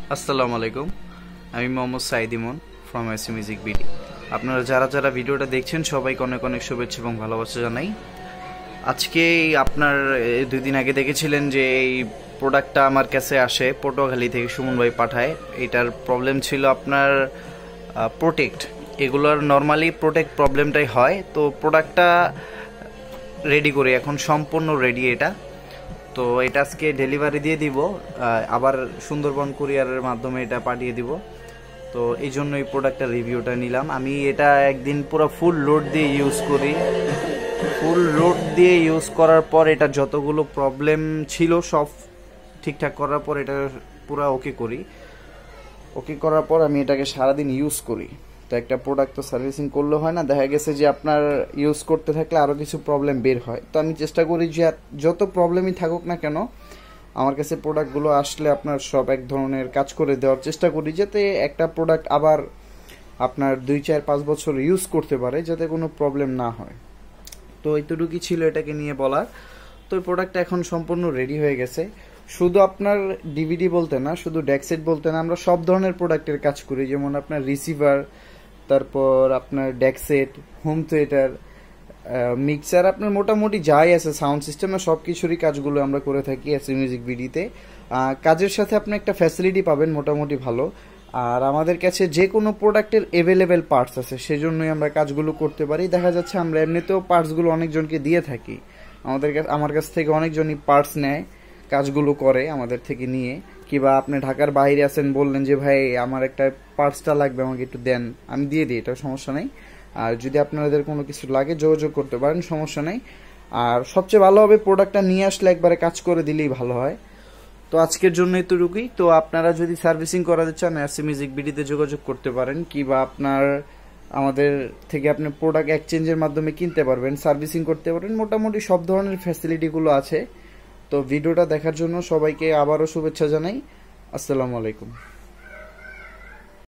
আসসালামু আলাইকুম। আমি Mohammad Saeed Emon from AC music BD. আপনারা যারা যারা ভিডিওটা দেখছেন সবাইকে অনেক অনেক শুভেচ্ছা এবং ভালোবাসা জানাই। আজকে আপনার 2 দিন আগে দেখেছিলেন যে এই প্রোডাক্টটা আমার কাছে আসে, পটুয়াখালী থেকে সুমন ভাই পাঠায়। এটার প্রবলেম ছিল আপনার প্রোটেক্ট। এগুলোর নর্মালি প্রোটেক্ট প্রবলেমটাই হয়। তো প্রোডাক্টটা রেডি করি, এখন সম্পূর্ণ রেডি এটা। তো এটা আজকে ডেলিভারি দিয়ে দিব, আবার সুন্দরবন কুরিয়ারের মাধ্যমে এটা পাঠিয়ে দিব। তো এই জন্য এই প্রোডাক্টের রিভিউটা নিলাম। আমি এটা একদিন পুরো ফুল লোড দিয়ে ইউজ করি। ফুল লোড দিয়ে ইউজ করার পর এটা যতগুলো প্রবলেম ছিল সব ঠিকঠাক করার পর এটা পুরো ওকে করি। ওকে করার পর আমি এটাকে সারাদিন ইউজ করি। তো একটা প্রোডাক্ট তো সার্ভিসিং করলে হয় না, দেখা গেছে যে আপনার ইউজ করতে থাকলে আরও কিছু প্রবলেম বের হয়। তো আমি চেষ্টা করি যে যত প্রবলেমই থাকুক না কেন আমার কাছে প্রোডাক্টগুলো আসলে আপনার সব এক ধরনের কাজ করে দেওয়ার চেষ্টা করি, যাতে একটা প্রোডাক্ট আবার আপনার 2, 4, 5 বছর ইউজ করতে পারে, যাতে কোনো প্রবলেম না হয়। তো এইটুকুই ছিল এটাকে নিয়ে বলার। তো এই প্রোডাক্টটা এখন সম্পূর্ণ রেডি হয়ে গেছে। শুধু আপনার ডিভিডি বলতে না, শুধু ডেকসেট বলতে না, আমরা সব ধরনের প্রোডাক্টের কাজ করি। যেমন আপনার রিসিভার, তারপর আপনার ডেকসেট, হোম থিয়েটার, মিক্সার, আপনার মোটামুটি যাই আছে সাউন্ড সিস্টেমে সব কিছুরই কাজগুলো আমরা করে থাকি এসি মিউজিক বিডিতে। কাজের সাথে আপনি একটা ফ্যাসিলিটি পাবেন মোটামুটি ভালো। আর আমাদের কাছে যে কোনো প্রোডাক্টের অ্যাভেলেবেল পার্টস আছে, সেজন্যই আমরা কাজগুলো করতে পারি। দেখা যাচ্ছে আমরা এমনিতেও পার্টসগুলো অনেকজনকে দিয়ে থাকি। আমার কাছ থেকে অনেকজনই পার্টস নেয়, কাজগুলো করে আমাদের থেকে নিয়ে। কিংবা আপনি ঢাকার বাইরে আছেন, বললেন যে ভাই আমার একটা পার্টসটা লাগবে, আমাকে একটু দেন, আমি দিয়ে দিই, এটা সমস্যা নেই। আর যদি আপনাদের কোনো কিছু লাগে যোগাযোগ করতে পারেন, সমস্যা নেই। আর সবচেয়ে ভালো হবে প্রোডাক্টটা নিয়ে আসলে একবারে কাজ করে দিলেই ভালো হয়। তো আজকের জন্য এতটুকুই। তো আপনারা যদি সার্ভিসিং করাতে চান এসি মিউজিক বিডিতে যোগাযোগ করতে পারেন, কিংবা আপনার আমাদের থেকে আপনি প্রোডাক্ট এক্সচেঞ্জের মাধ্যমে কিনতে পারবেন, সার্ভিসিং করতে পারবেন। মোটামুটি সব ধরনের ফ্যাসিলিটিগুলো আছে। তো ভিডিওটা দেখার জন্য সবাইকে আবারও শুভেচ্ছা জানাই। আসসালামু আলাইকুম।